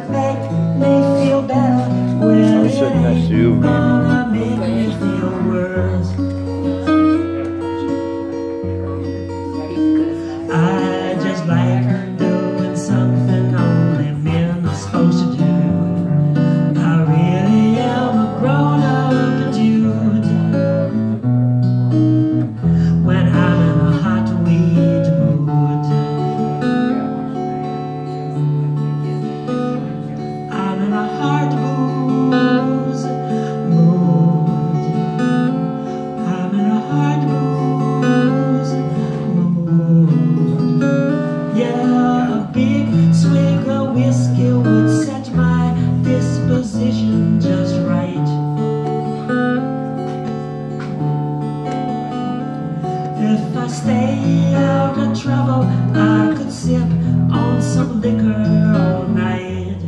make me feel better when I'm sitting next to you, gonna make me feel worse. I just like doing something only men are supposed to do. I really am a grown-up dude. When I'm in a hot weed mood, I'm in a hard booze mood. I'm in a hard booze mood. Yeah, a big swig of whiskey would set my disposition just right. If I stay out of trouble, I could sip on some liquor all night.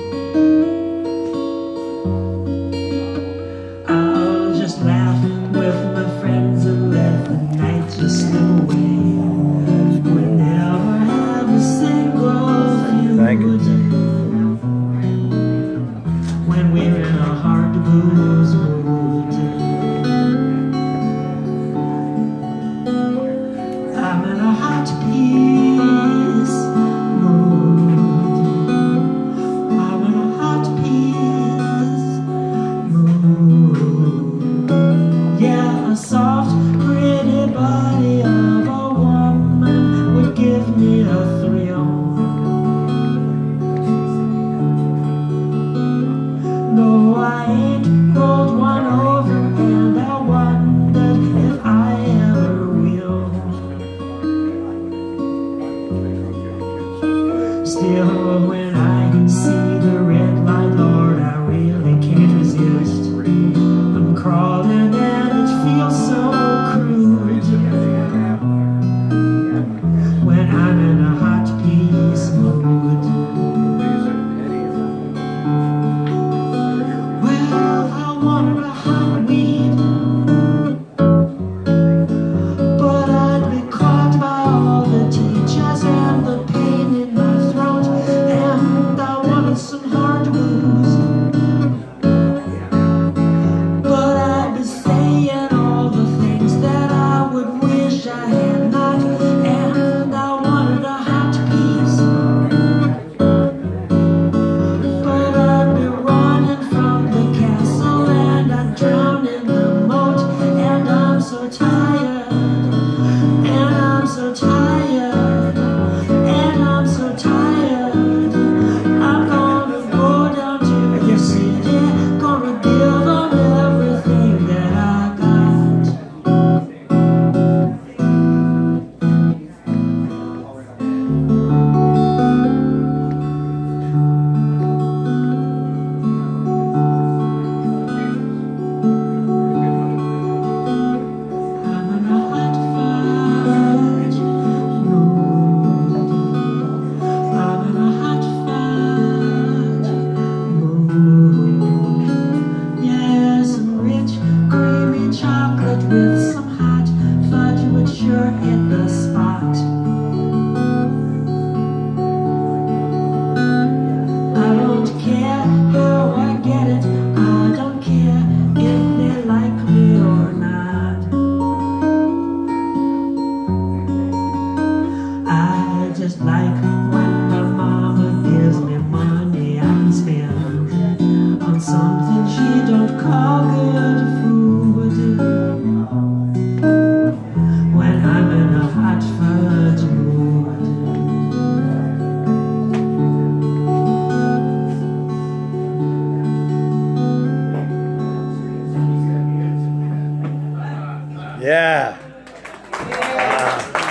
I'll just laugh with my friends and let the night just slip away. We'll never have a single Thank you. feud when we're in a hard booze mood. I'm in a hot peace mood. I'm in a hot peace mood. Yeah, a soft, pretty body of a woman would give me a thrill. No, I ain't rolled one over, and I wonder if I ever will. Still, when I see the red light, Lord, I really can't resist. I'm crawling and it feels so crude. When I'm in a hot peace mood. Well, I wanted a hot weed, but I'd be caught by all the teachers and the pain in my throat, and I wanted some hard booze. But I'd be saying all the things that I would wish I had not, and I wanted a hot piece. But I'd be running from the castle, and I'd drown in the moat, and I'm so tired, and I'm so tired, and I'm so tired. I'm gonna go down to the city, gonna give them everything that I got. I'm in a hot fudge mood. I'm in a hot fudge mood. Yeah, some rich, creamy chocolate with some hot fudge would sure hit the spot. I don't care how I get it. I don't care if they like me or not. I just like when my mama gives me money I can spend on something she don't call good food. When I'm in a hot fudge mood. Yeah.